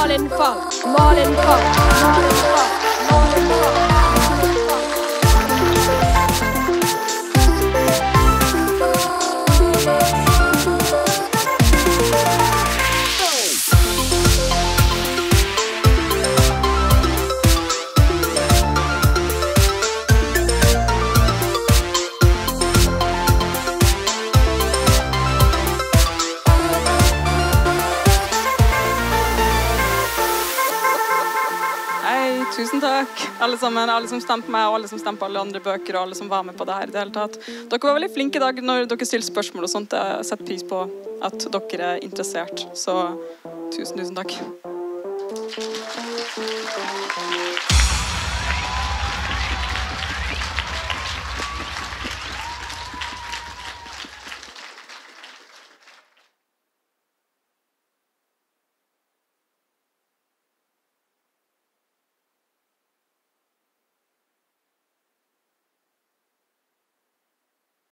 Malin Falk, Malin Falk, Malin Falk, Malin Falk. Tusen takk, alle sammen, alle som stemte meg, og alle som stemte på alle andre bøker, og alle som var med på det her i det hele tatt. Dere var veldig flinke i dag når dere stilte spørsmål og sånt. Jeg setter pris på at dere er interessert. Så tusen takk.